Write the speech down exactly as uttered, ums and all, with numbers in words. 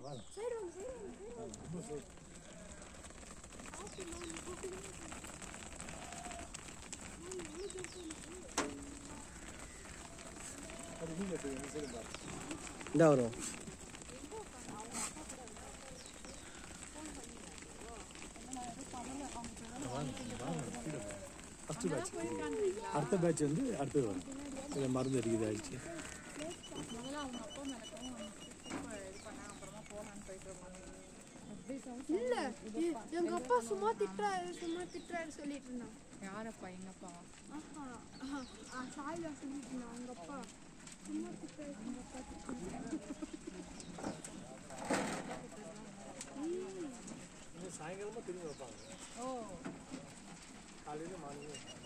side வாங்க side வாங்க இந்த வரும் ஃபஸ்ட்டு பேட்ச் அடுத்த பேட்ச் வந்து அடுத்தது வரும் இதை மருந்து அடிக்குது ஆயிடுச்சு இல்ல எங்க அப்பா சும்மா திட்டுறாரு சும்மா திட்டுறாரு சொல்லிட்டு இருந்தான் யாரப்பா எங்க அப்பா சாயில சொல்லிட்டு இருந்தான் அவங்க அப்பா சும்மா திட்டுறாரு எங்க அப்பா சாயங்காலமா திரும்பி வைப்பாங்க ஓ காலையில மார்னிங்